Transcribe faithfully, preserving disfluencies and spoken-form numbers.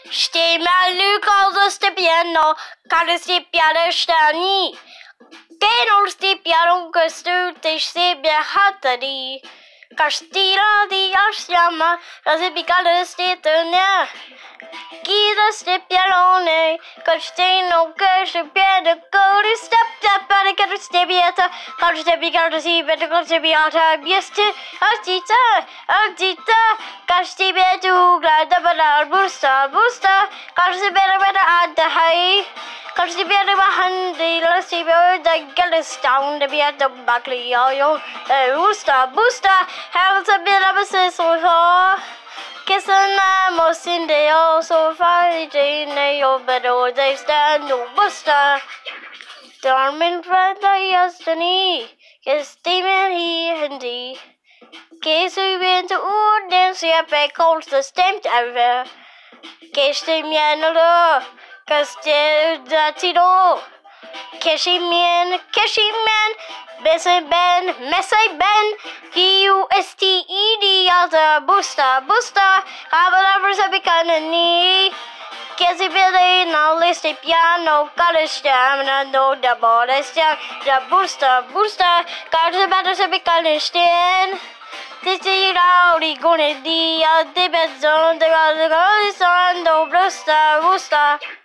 Steh mal Luke aus dem piano, kann es die Piano stehen. Gehen aus die Piano gestört, ich sehe mir hatte die. Castilla di Asciama, la sepicale stetone. Guida ste pialone, costino che si piede, cori step step, pare che tu stia bieta, quando stia picando si vede con si biata, bieste, agita, agita, casti betu, glada badal, busta, busta, quando si vede vede ad hai. Quand je viens de ma hand, la cible de Gallestown, de bien de Buckley, yo, Booster, Booster, have a bit of a sizzle, kiss an amos in the old so far, Jane, yo, better they stand, no Booster. Dormin friend, I yesterday, yes, Stephen, he and he. Case we went to Uden, see a back calls the stamped over. Case the miano. Castel Datiro, Keshiman, Keshiman, Messy Ben, Messy Ben, P U S T E D, other Booster, Booster, Habanavers have become a knee. Cassie Billy, now list a piano, college stamina, no double, let's down the Booster, Booster, cards about us have become a stand. This is how the gonna be a debate zone, the other son, no Booster, Booster.